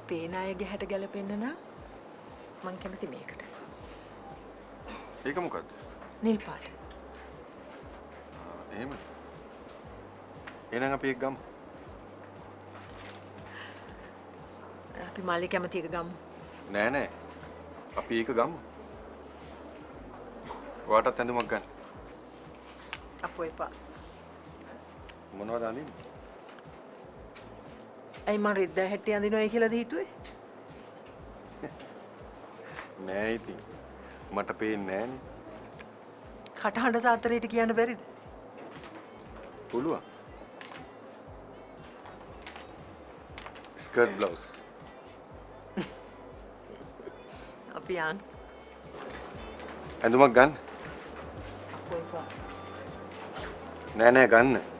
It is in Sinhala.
පේන අයගේ හැට ගැලපෙන්න නම් මං කැමති මේකට. ඒක මොකද්ද? නිල් පාට. එහෙම. එහෙනම් අපි ඒක ගමු. අපි මාළි කැමති එක ගමු. නෑ නෑ. අපි ඒක ගමු. ඔයාටත් ඇඳුමක් ගන්න. අපෝ එපා. මොනවද අඳින්නේ? ඇයි මං රෙද්දා හැටි අඳිනවයි කියලාද හිතුවේ? නෑ ඉතින්. මට පේන්නේ නෑනේ. කටහඬ සාතරේට කියන්න බැරිද? පුළුවන්. Skirt blouse. අපි යන්. ඇඳුමක් ගන්න. අපෝ එපා. නෑ නෑ ගන්න.